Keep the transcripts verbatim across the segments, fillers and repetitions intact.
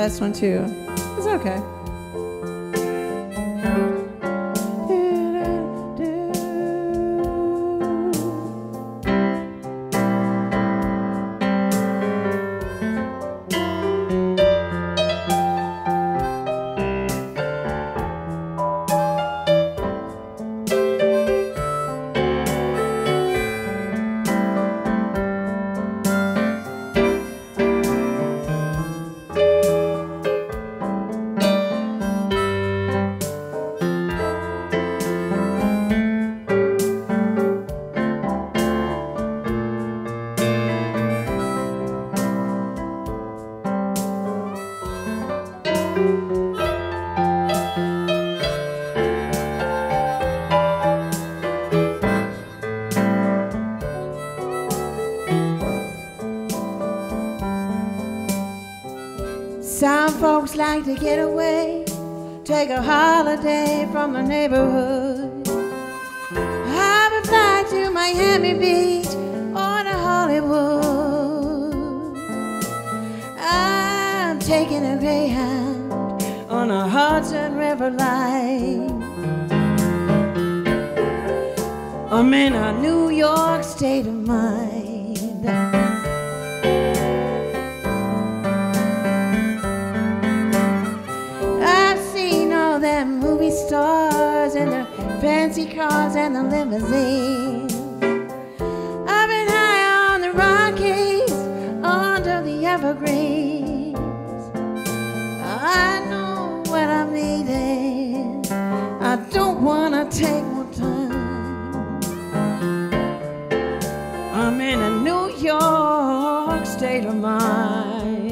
last one too. It's okay. Some folks like to get away, take a holiday from the neighborhood. I would fly to Miami Beach or to Hollywood. I'm taking a Greyhound on a Hudson River line. I'm in a New York state of mind. Movie stars and their fancy cars and the limousines. I've been high on the Rockies, under the evergreens. I know what I'm needing. I don't wanna take more time. I'm in a New York state of mind.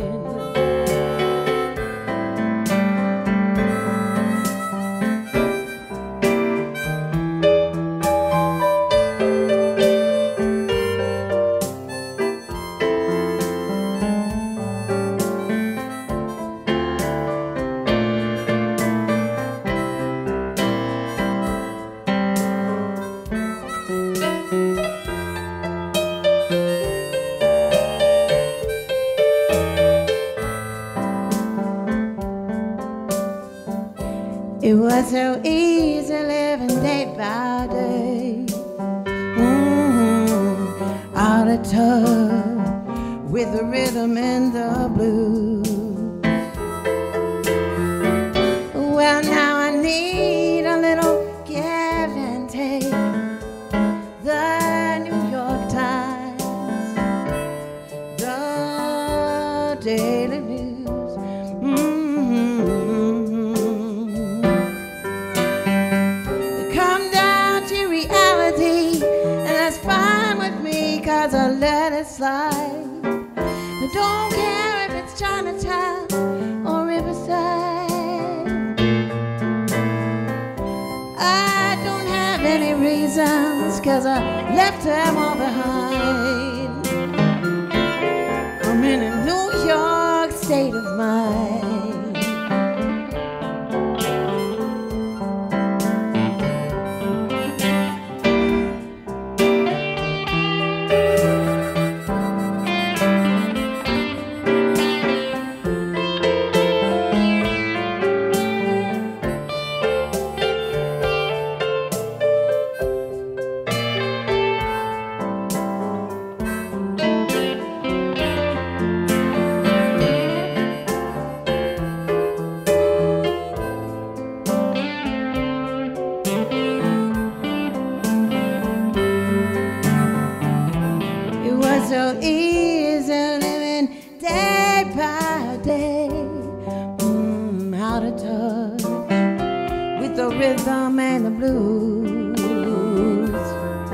It was so easy living day by day, mm-hmm. out of touch with the rhythm and the blues. Well, now I need a little give and take. The New York Times, the Daily News, mm-hmm. Cause I let it slide. I don't care if it's Chinatown or Riverside. I don't have any reasons, cause I left them all behind. I'm in a New York state of mind. So easy living day by day, mm, out of touch with the rhythm and the blues.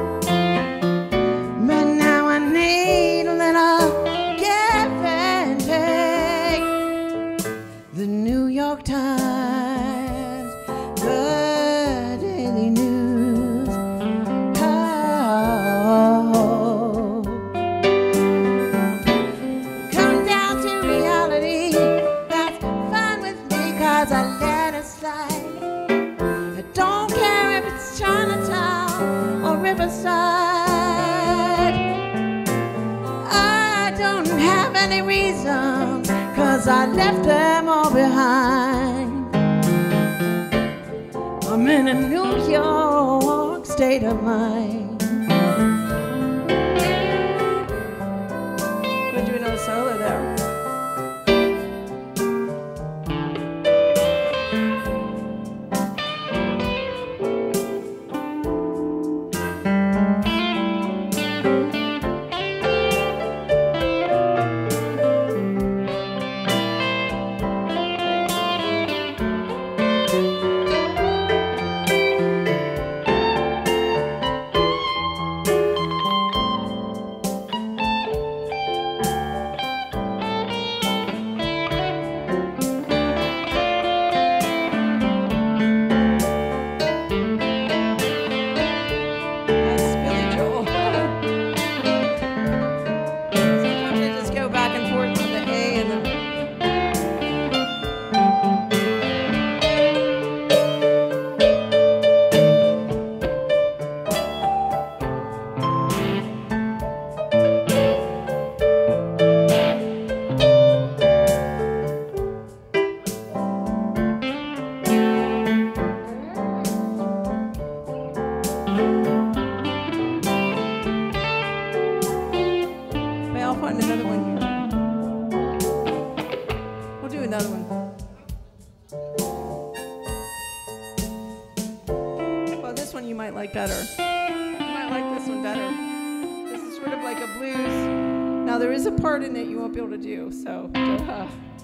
But now I need a little give and take. The New York Times, the Daily News, oh. I let it slide. I don't care if it's Chinatown or Riverside. I don't have any reasons, cause 'cause I left them all behind. I'm in a New York state of mind. We're doing a solo there. Better. You might like this one better. This is sort of like a blues. Now there is a part in it you won't be able to do, so. Uh.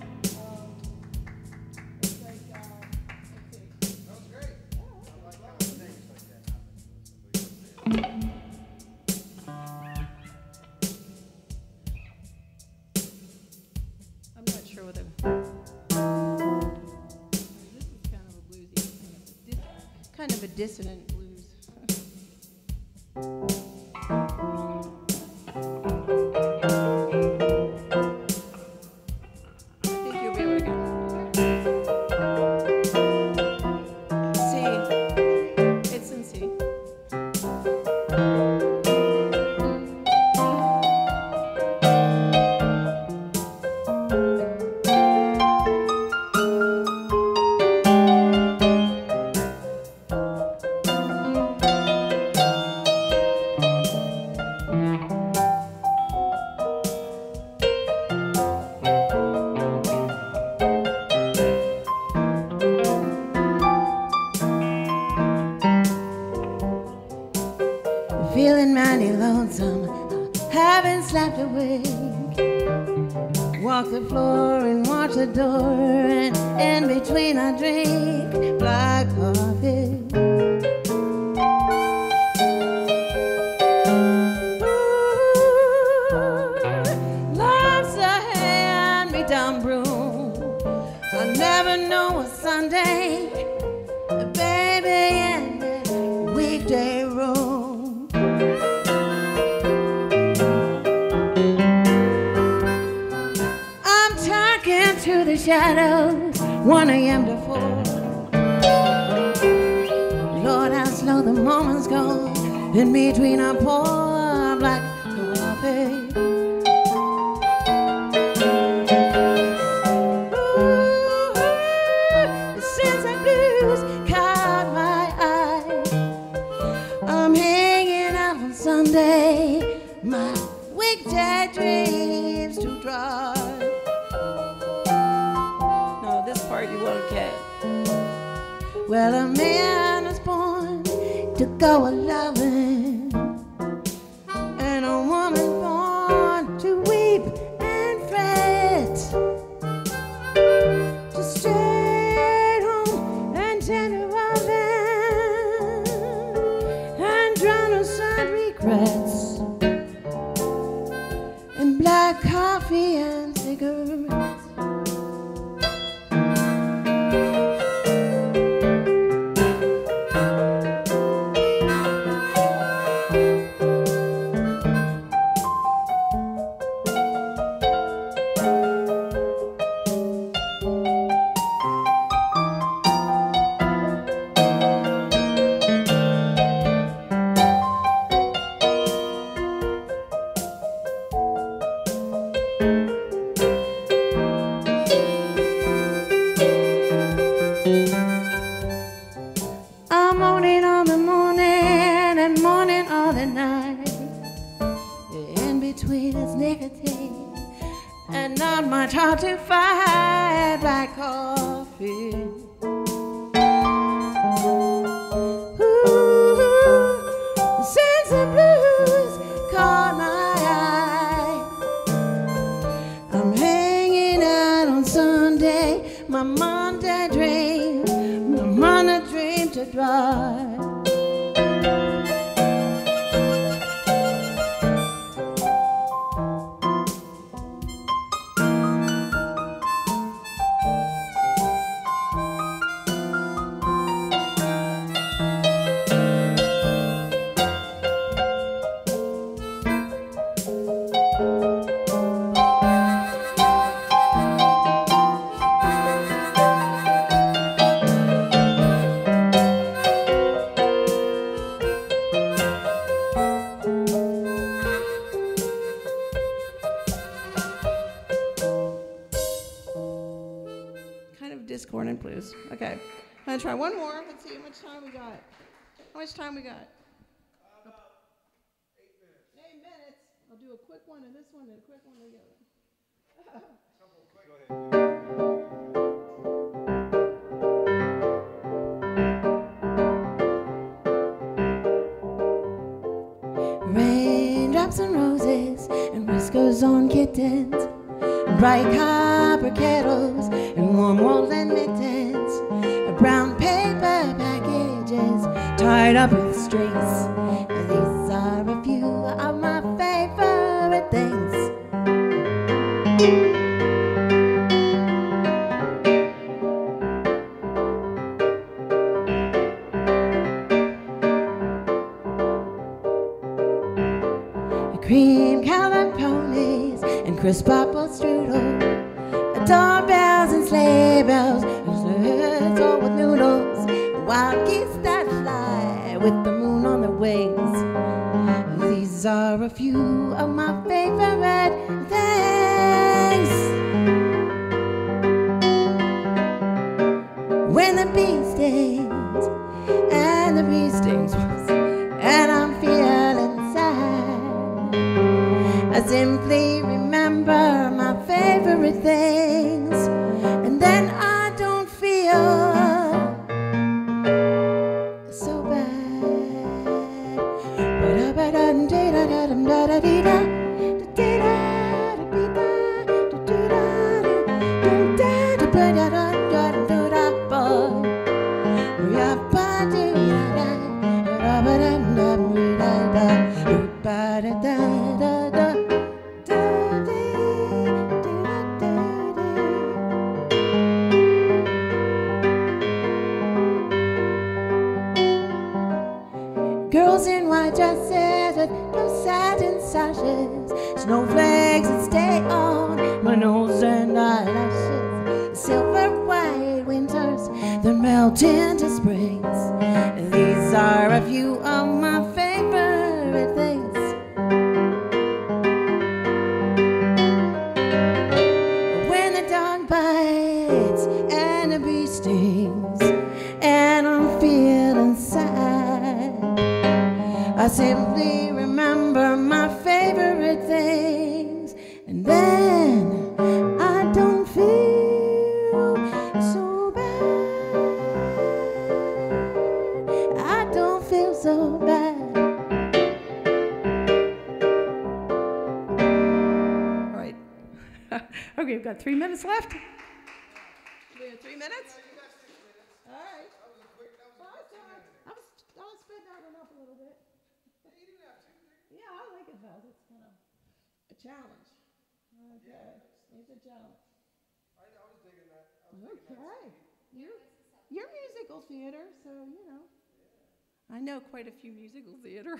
I'm not sure what it. This is kind of a bluesy, kind of a dissonant blues. Feeling mighty lonesome, haven't slept a wink. Walk the floor and watch the door, and in between I drink black coffee. Ooh, love's a hand-me-down broom. I never know a Sunday, baby, in the weekday room. To the shadows, one a m to four. Lord, how slow the moments go in between our pour black coffee. Ooh, since the blues caught my eye, I'm hanging out on Sunday, my weekday dreams too dry. You won't get. Well, a man is born to go a loving, and a woman born to weep and fret, to stay at home and tend to oven and drown aside regrets in black coffee and cigarettes. much hard to fight like coffee. Ooh, the sense of blues caught my eye. I'm hanging out on Sunday, my Monday dream, my Monday dream to dry. Discordant blues. Okay, I'm gonna try one more. Let's see how much time we got. How much time we got? About eight minutes. Eight minutes. I'll do a quick one and this one and a quick one together. Couple quick. Go ahead. Raindrops and roses and whiskers on kittens, bright copper kettles and warm wool and mittens, brown paper packages tied up with strings. These are a few of my favorite things. Cream-colored ponies and crisp apple strudel, doorbells and sleigh bells, it's all with noodles, wild geese that fly with the moon on their wings. These are a few of my favorite things. When the bee stings and the bee stings and I'm feeling sad, I simply remember my favorite things, and then I don't feel so bad. Girls in white dresses with blue satin sashes, snowflakes that stay on my nose and eyelashes, silver white winters that melt into springs. These are a few of my favorite things. When the dog bites and the bee stings and I'm feeling sad, I simply remember my favorite things, and then I don't feel so bad. I don't feel so bad. All right. Okay, we've got three minutes left. We have three minutes? All right. I was, I was sped that one up a little bit. Yeah, I like it fast. It's kind of a challenge. Okay, yeah. It's a challenge. I, I was digging that. I was digging Okay. You're, you're musical theater, so, you know. Yeah. I know quite a few musical theater.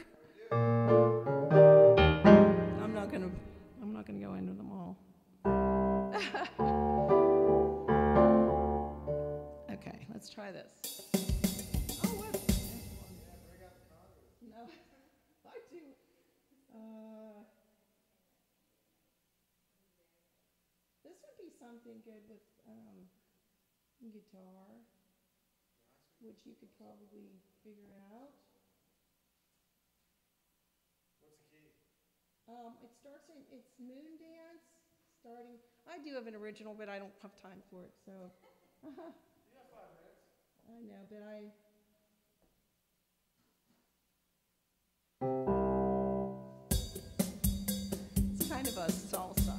I'm not gonna, I'm not gonna go into them all. Okay, let's try this. Oh, what? No, I do. Uh, this would be something good with um, guitar, which you could probably figure out. What's the key? Um, it starts in, it's Moon Dance starting. I do have an original, but I don't have time for it, so. You have five minutes. I know, but I. It's kind of a salsa.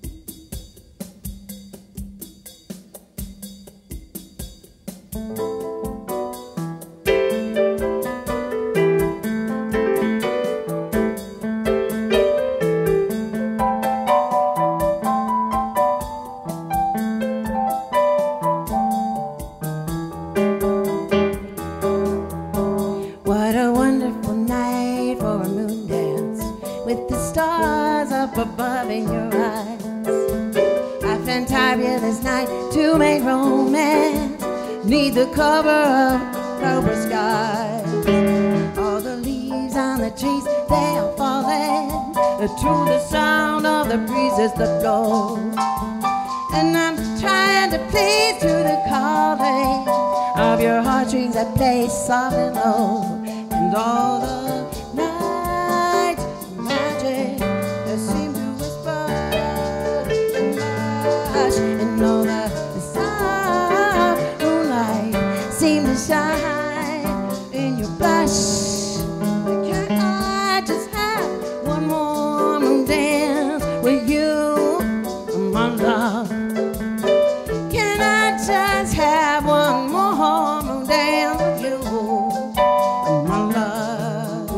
What a wonderful night for a moon dance with the stars up above in your eyes. I fantabulous night to make romance, need the cover of cobra skies. All the leaves on the trees, they are falling to the sound of the breezes that blow. And I'm trying to please to the calling of your heartstrings that play soft and low. And all the night magic that seem to whisper and hush, and all the soft moonlight seem to shine in your blush. Can I just have one more moon dance with you, my love? Can I just have one more moon dance with you, my love?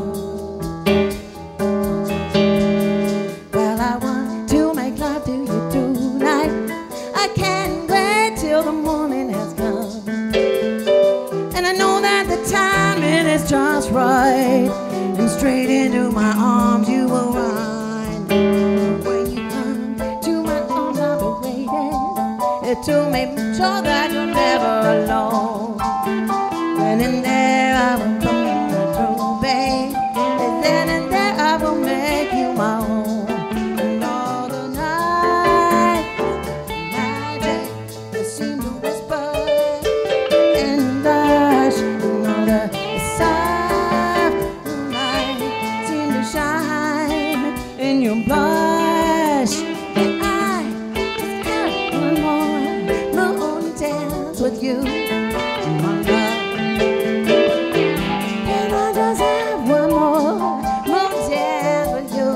Well, I want to make love to you tonight. I can't wait till the morning has come. And I know that the timing is just right, and straight into my arms you will run. When you come to my arms, I'll be waiting to make sure that you're never alone. When in there I will come through, babe, and then and there I will make you my own. And all the night magic that seem to whisper and hush, and all the soft moonlight seem to shine in your blush. And I just have one more moon dance with you, my love. Can I just have one more moon dance with you?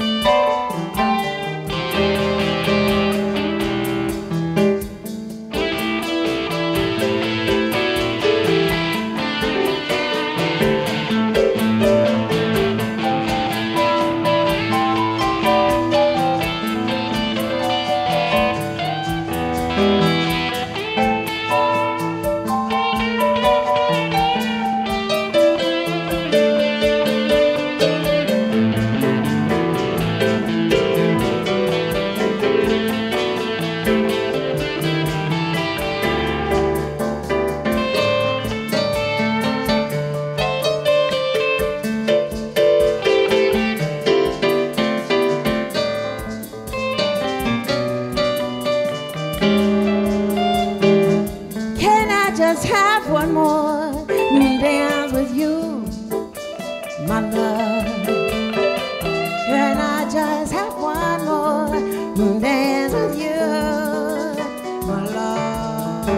Can I just have one more moon dance with you, my love? Can I just have one more moon dance with you, my love?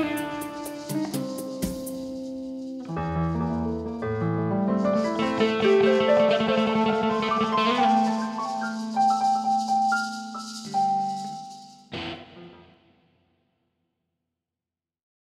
Thank you.